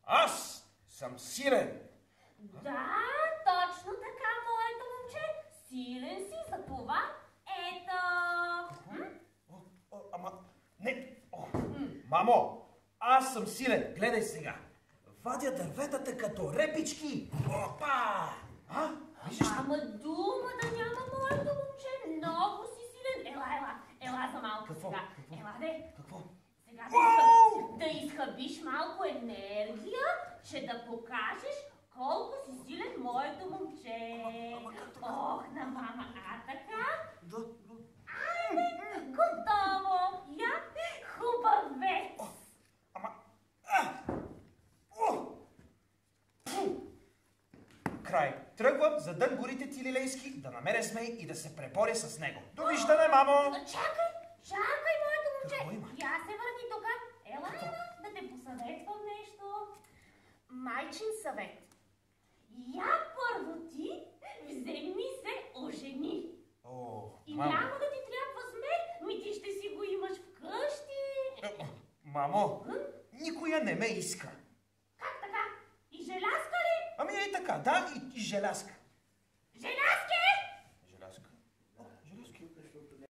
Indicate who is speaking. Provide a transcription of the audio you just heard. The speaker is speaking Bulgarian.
Speaker 1: Аз съм силен.
Speaker 2: Да, точно така, моето момче. Силен си, за това ето.
Speaker 1: Ама, не. Мамо, аз съм силен. Гледай сега. Вадя дърветата като репички. Опа! Виждаш ли?
Speaker 2: Ама дума да няма, моето момче. Много си силен. Ела за малко сега. Ела де.
Speaker 1: Какво?
Speaker 2: Сега да изхъбиш малко енергия, че да покажеш колко си силен, моето момче. Ох, на мама, така? Айде, готово. Я, хубавец.
Speaker 1: Край. Тръгвам за дън горите ти, Лилейски, да намеря змей и да се преборя с него. Довиждане, мамо!
Speaker 2: Чакай, моето момче.
Speaker 1: Какво има?
Speaker 2: Я се върни тук. Ела да те посъветвам нещо. Майчин съвет. Я първо ти вземи се ожени. И
Speaker 1: мамо.
Speaker 2: няма да ти трябва змей, ми ти ще си го имаш вкъщи.
Speaker 1: Мамо, никоя не ме иска.
Speaker 2: Как така? И желязка ли?
Speaker 1: Ами ей така, да, и желязка.